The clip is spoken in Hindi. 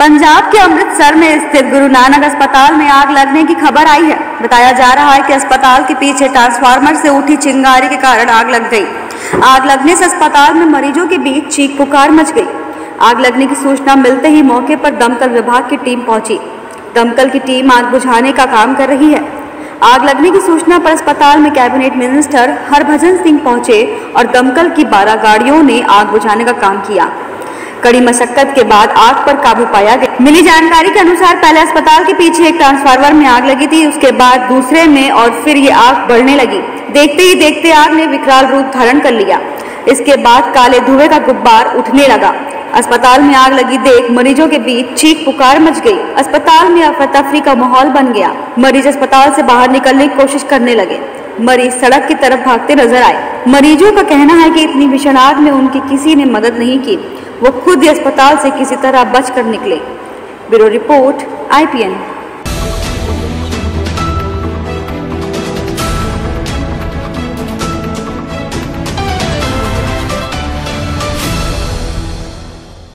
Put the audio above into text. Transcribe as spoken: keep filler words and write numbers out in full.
पंजाब के अमृतसर में स्थित गुरु नानक अस्पताल में आग लगने की खबर आई है। बताया जा रहा है कि अस्पताल के पीछे ट्रांसफार्मर से उठी चिंगारी के कारण आग लग गई। आग लगने से अस्पताल में मरीजों के बीच चीख पुकार मच गई। आग लगने की सूचना मिलते ही मौके पर दमकल विभाग की टीम पहुंची। दमकल की टीम आग बुझाने का काम कर रही है। आग लगने की सूचना पर अस्पताल में कैबिनेट मिनिस्टर हरभजन सिंह पहुंचे और दमकल की बारह गाड़ियों ने आग बुझाने का काम किया। कड़ी मशक्कत के बाद आग पर काबू पाया गया। मिली जानकारी के अनुसार पहले अस्पताल के पीछे एक ट्रांसफार्मर में आग लगी थी, उसके बाद दूसरे में और फिर ये आग बढ़ने लगी। देखते ही देखते आग ने विकराल रूप धारण कर लिया। इसके बाद काले धुएं का गुब्बार उठने लगा। अस्पताल में आग लगी देख मरीजों के बीच चीख पुकार मच गई। अस्पताल में अफरा तफरी का माहौल बन गया। मरीज अस्पताल से बाहर निकलने की कोशिश करने लगे। मरीज सड़क की तरफ भागते नजर आए। मरीजों का कहना है कि इतनी भीषण आग में उनकी किसी ने मदद नहीं की, वो खुद ही अस्पताल से किसी तरह बचकर निकले। Bureau report I P N.